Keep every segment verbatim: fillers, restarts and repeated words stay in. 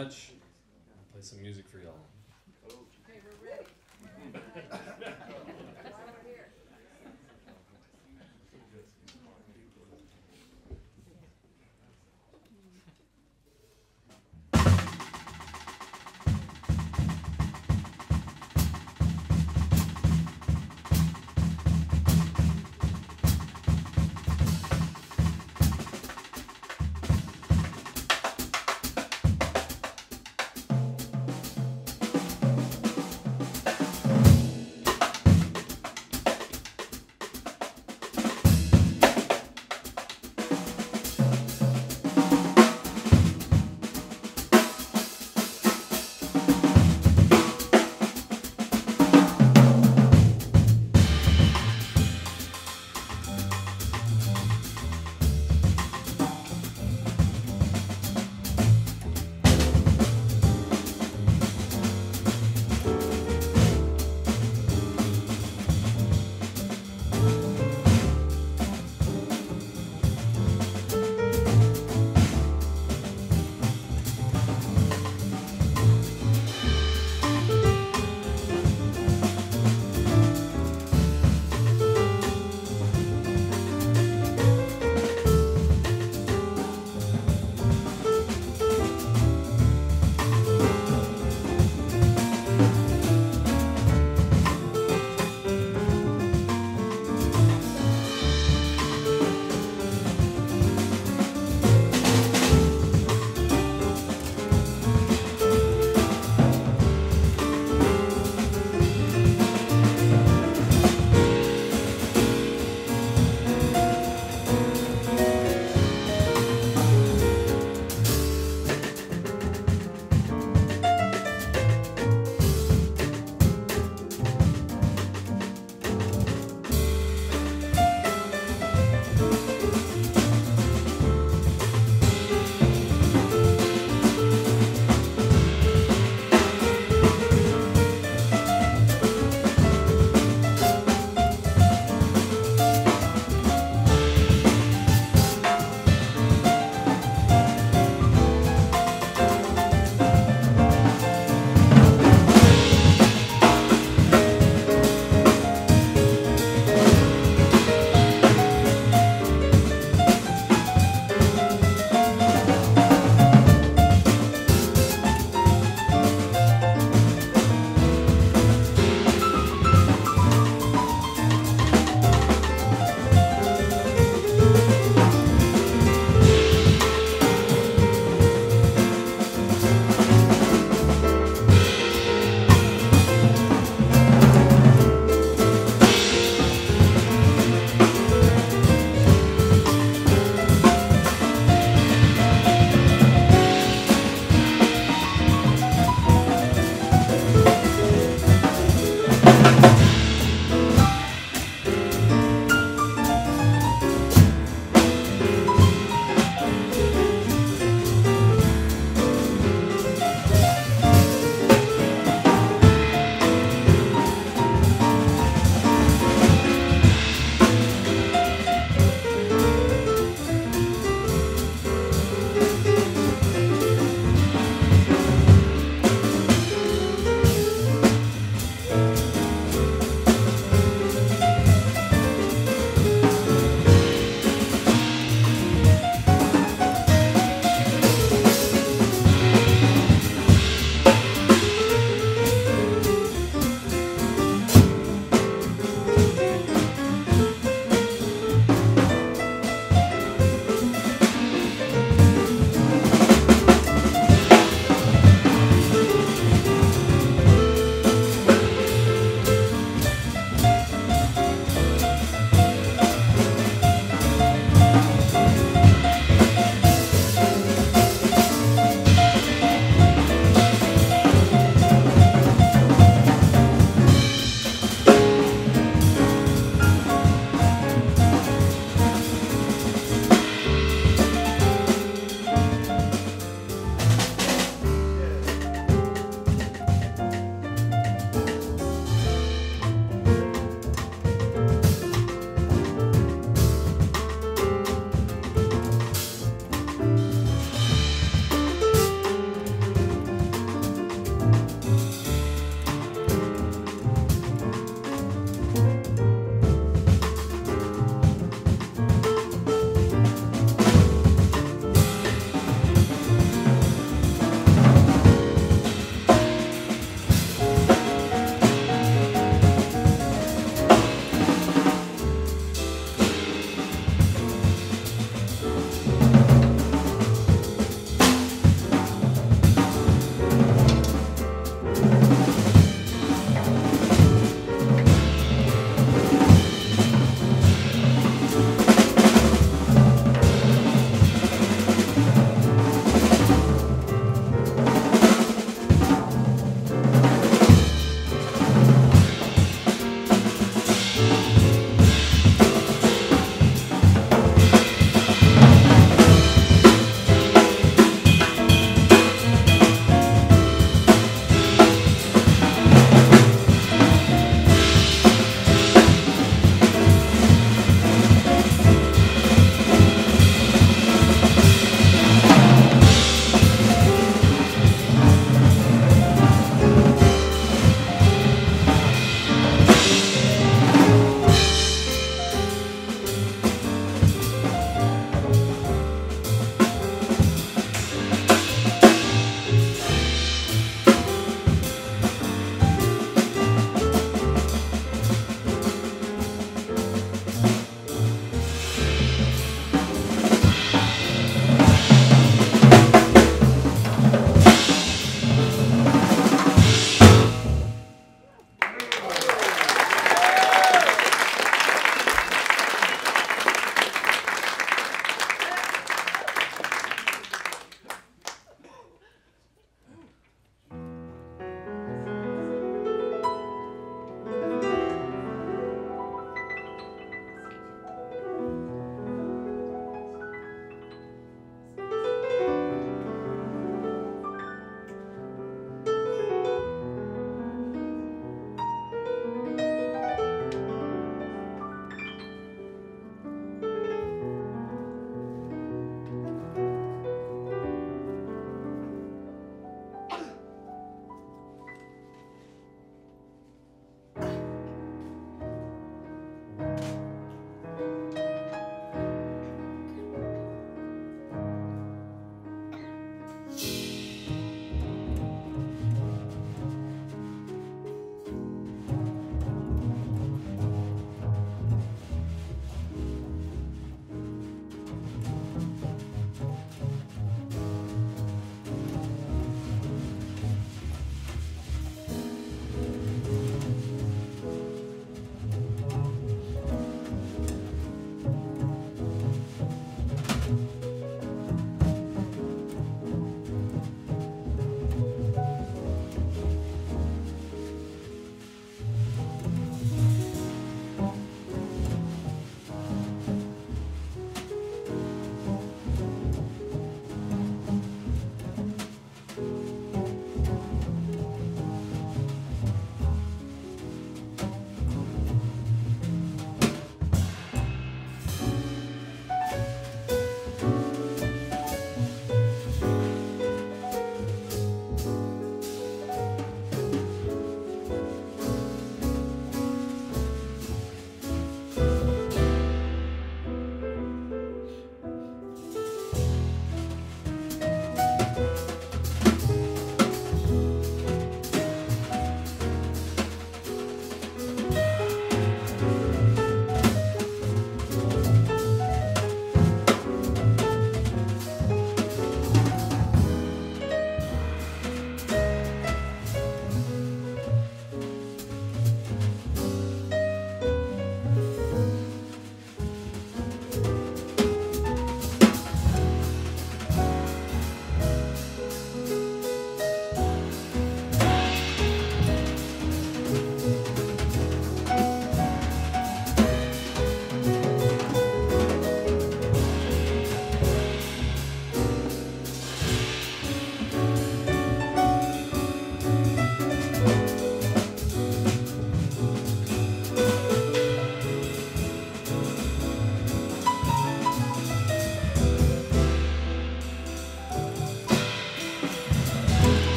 much. I'll play some music for y'all. Okay, we're ready. Why we're here.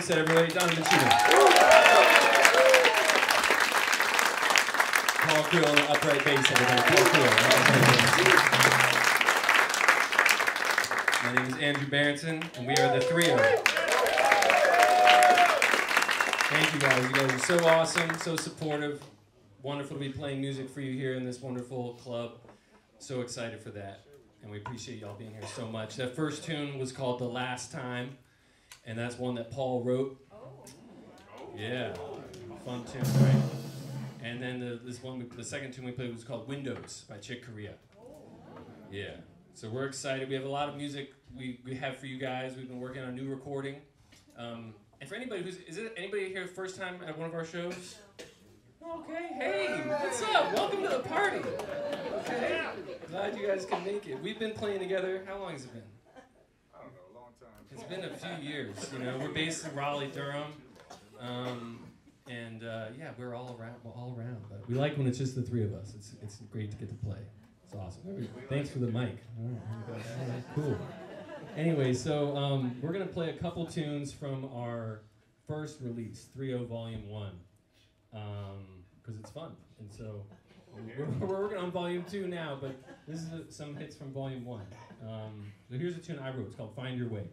bass, everybody. Donovan Cheatham. Paul Creel on the upright bass, everybody. Paul Creel. My name is Andrew Berinson, and we are the Thrio. Thank you guys. You guys are so awesome, so supportive. Wonderful to be playing music for you here in this wonderful club. So excited for that. And we appreciate y'all being here so much. That first tune was called The Last Time, and that's one that Paul wrote. Yeah, fun tune, right? And then the, this one, the second tune we played was called Windows by Chick Corea. Yeah, so we're excited. We have a lot of music we, we have for you guys. We've been working on a new recording. Um, and for anybody who's, is it anybody here first time at one of our shows? Okay, hey, what's up? Welcome to the party. Okay, glad you guys can make it. We've been playing together. How long has it been? I don't know, a long time. It's been a few years. You know, we're based in Raleigh, Durham, um, and uh, yeah, we're all around. We're all around. But we like when it's just the three of us. It's it's great to get to play. It's awesome. Thanks for the mic. All right, all right, cool. Anyway, so um, we're gonna play a couple tunes from our first release, Thrio Volume One. Because um, it's fun, and so we're, we're working on Volume Two now. But this is a, some hits from Volume One. Um, so here's a tune I wrote. It's called "Find Your Way."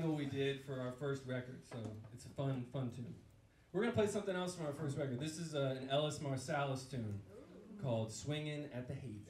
single we did for our first record, so it's a fun, fun tune. We're going to play something else from our first record. This is uh, an Ellis Marsalis tune called Swingin' at the Haven.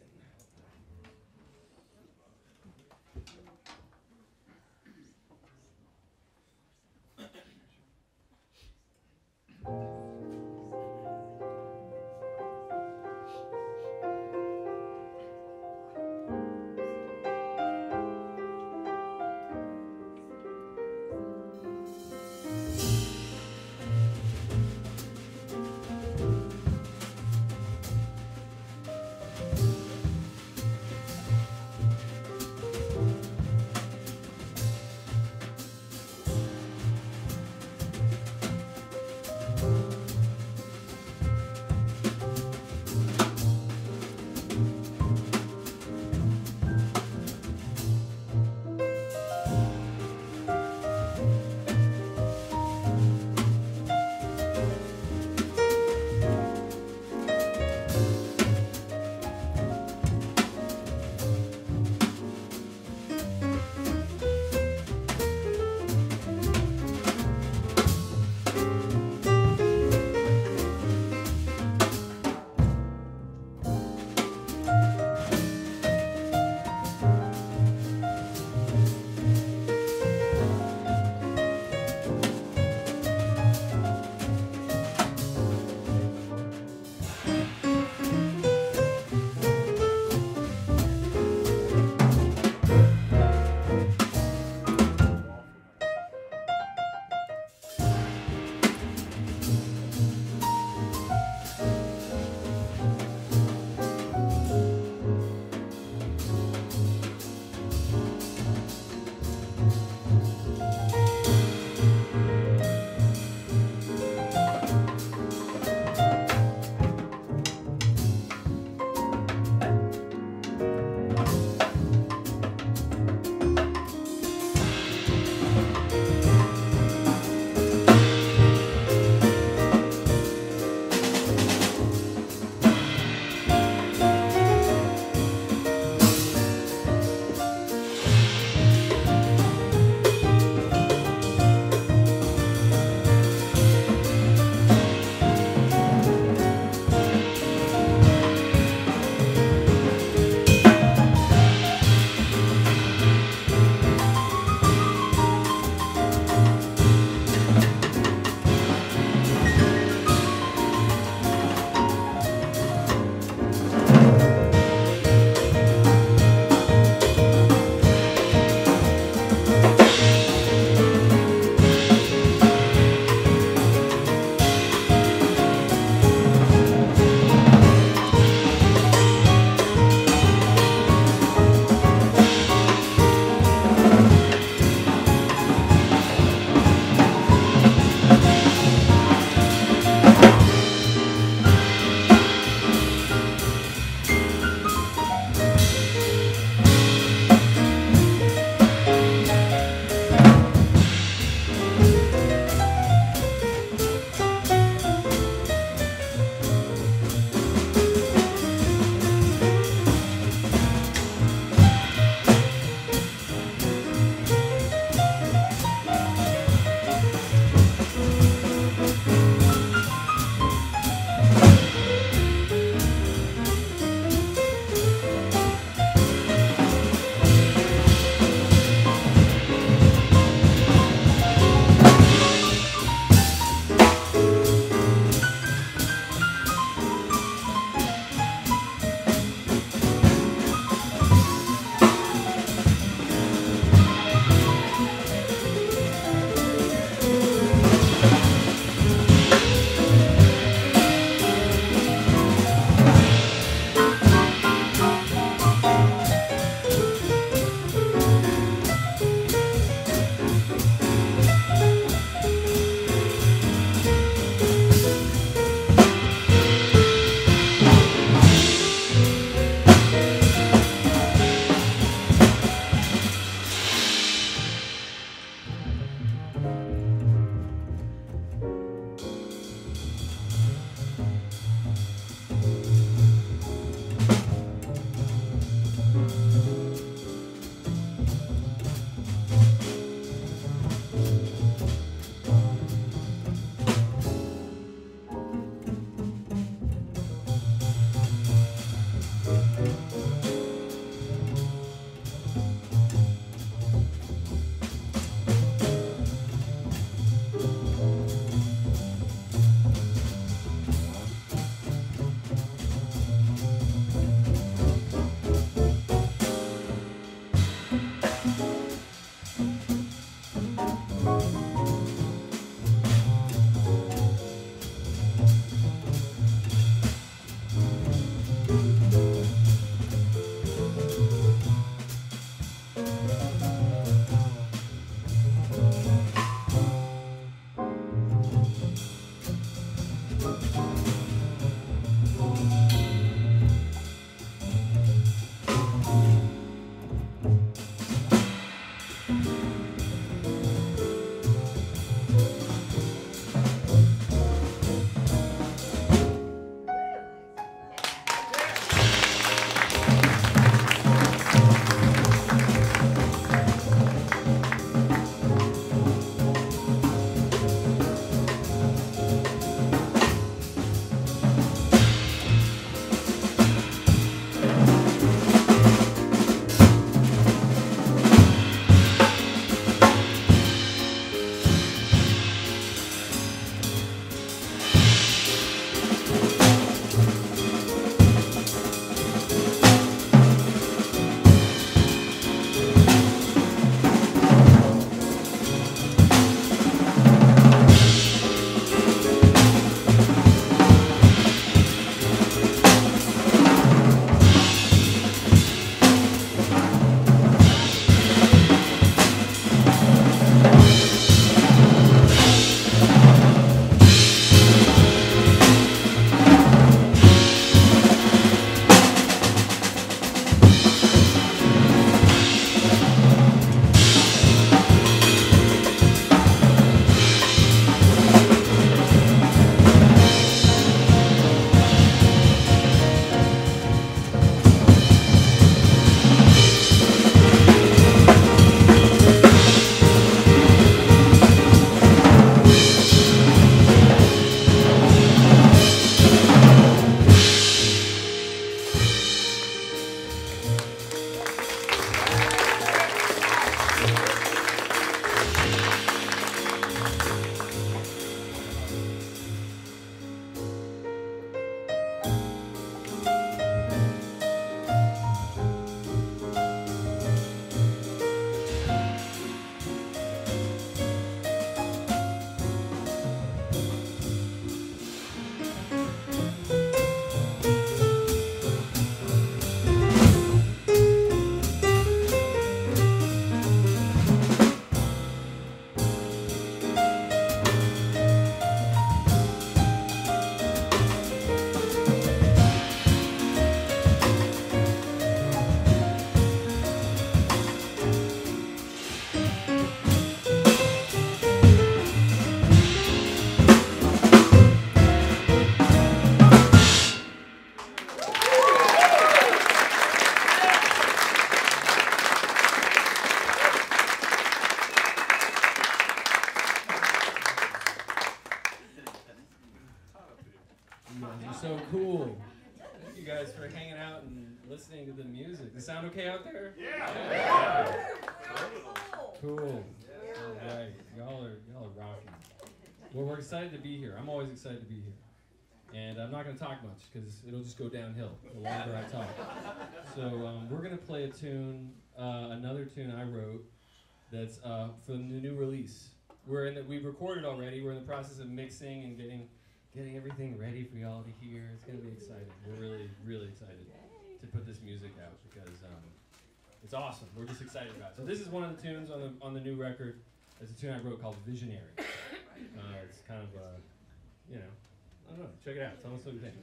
So cool. Thank you guys for hanging out and listening to the music. Does it sound okay out there? Yeah. Cool. All right. Y'all are y'all are rocking. Well, we're excited to be here. I'm always excited to be here. And I'm not going to talk much because it'll just go downhill the longer I talk. So um, we're going to play a tune, uh, another tune I wrote that's uh, from the new release. We're in the, we've recorded already. We're in the process of mixing and getting getting everything ready for y'all to hear. It's going to be exciting. We're really, really excited to put this music out because um, it's awesome. We're just excited about it. So this is one of the tunes on the on the new record. It's a tune I wrote called Visionary. Uh, it's kind of, uh, you know, I don't know. Check it out. Tell us what you think.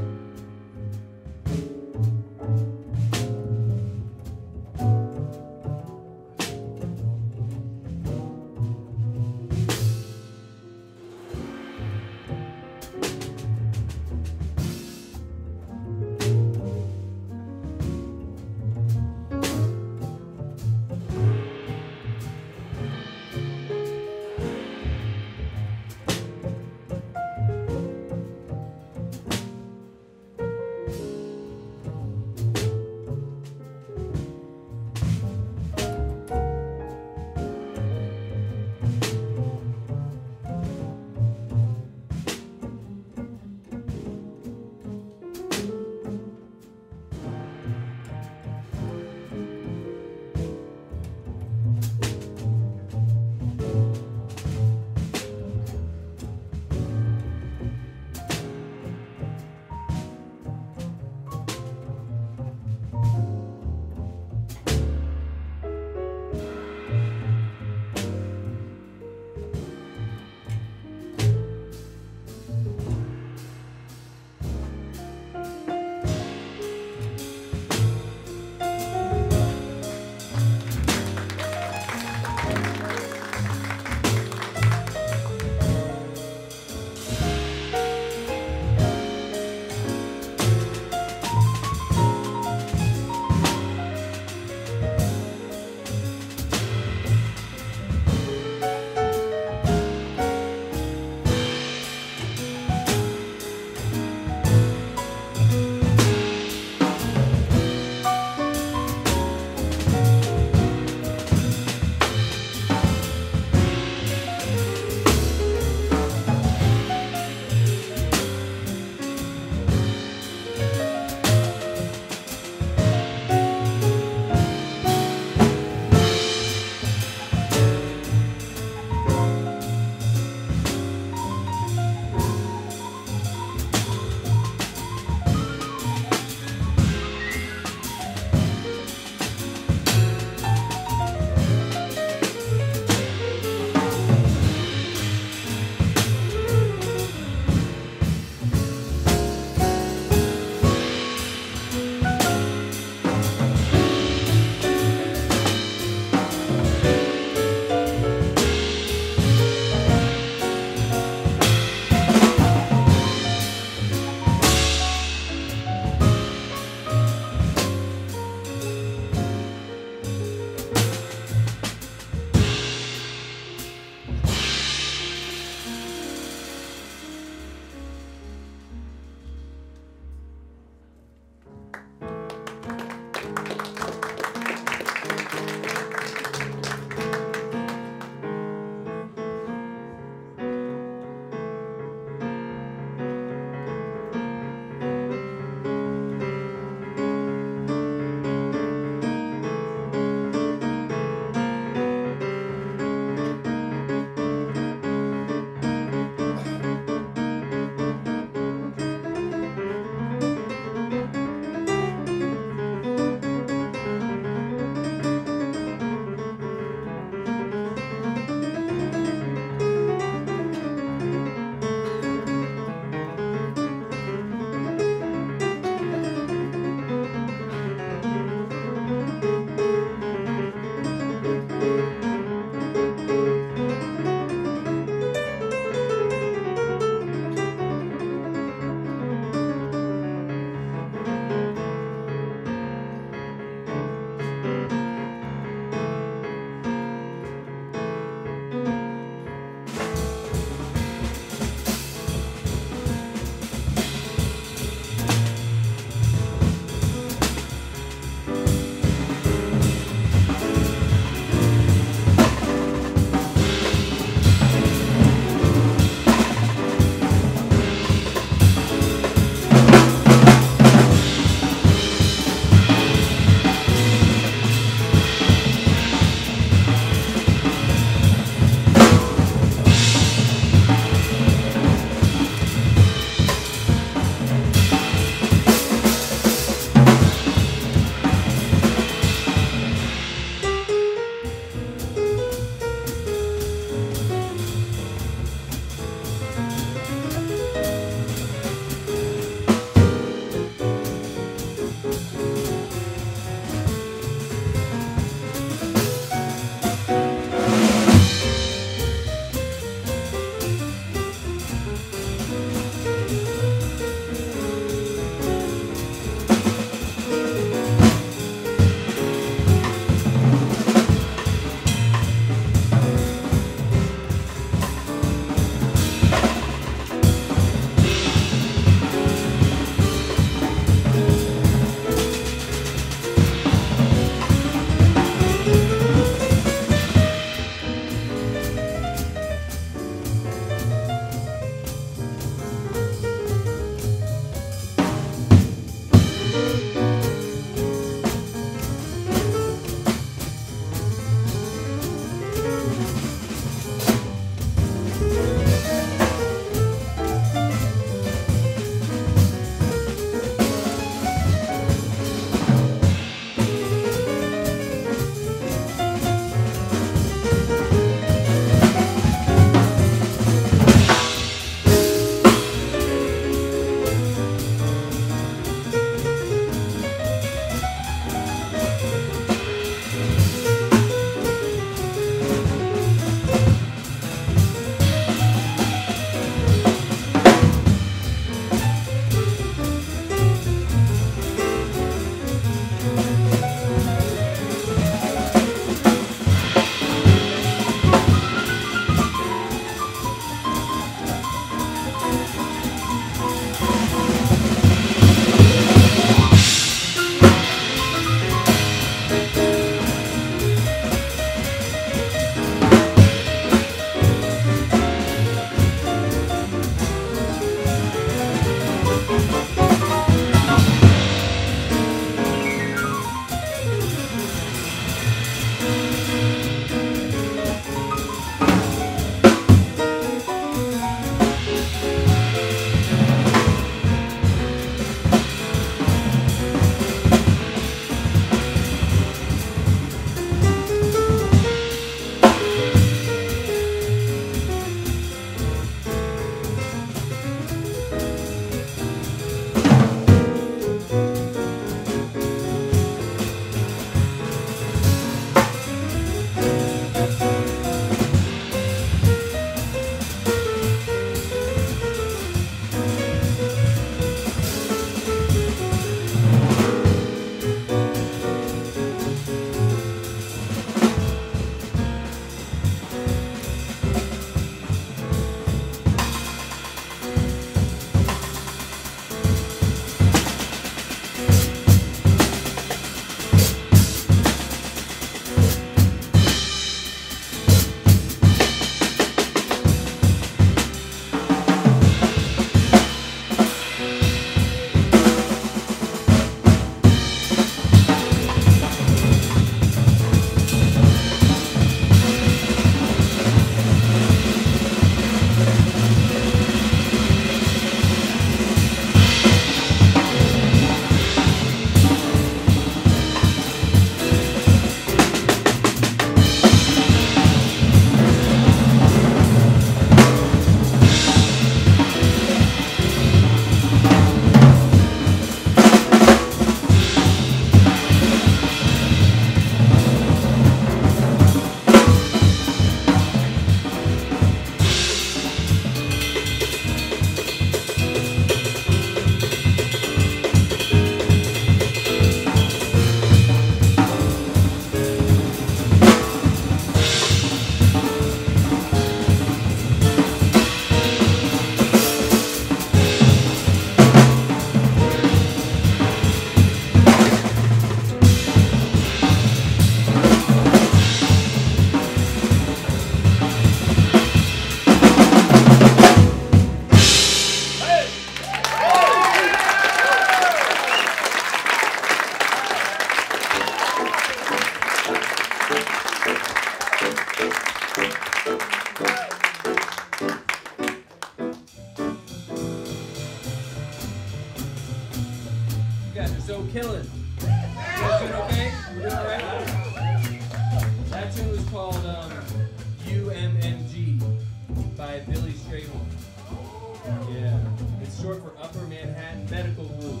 So killing. You guys doing okay? We're doing alright? That tune was called um, U M M G by Billy Strayhorn. Yeah. It's short for Upper Manhattan Medical Group.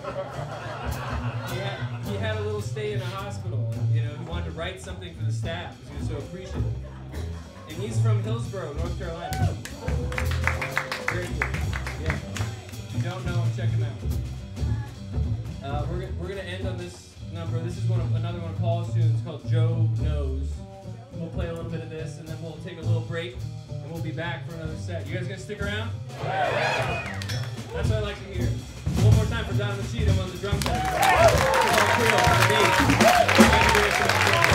He had, he had a little stay in a hospital, and you know, he wanted to write something for the staff because he was so appreciative. And he's from Hillsborough, North Carolina. Very cool. Yeah. If you don't know him, check him out. Uh, we're, we're going to end on this number. This is one of, another one of Paul's tunes called Joe Knows. We'll play a little bit of this, and then we'll take a little break, and we'll be back for another set. You guys going to stick around? That's what I like to hear. One more time for Donovan Cheatham on the drum set. Creel on the bass.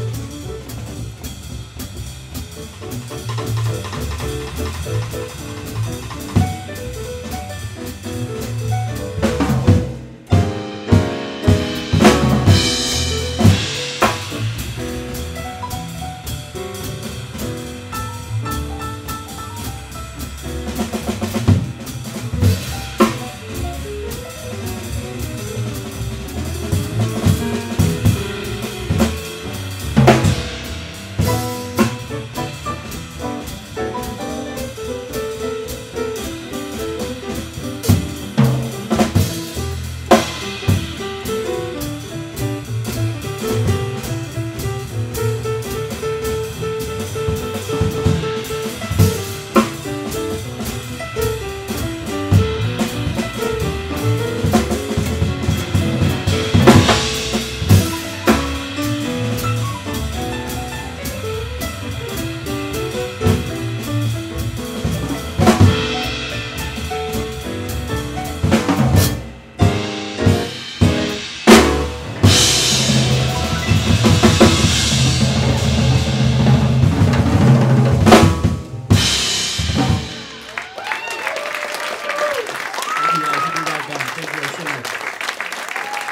Thank you.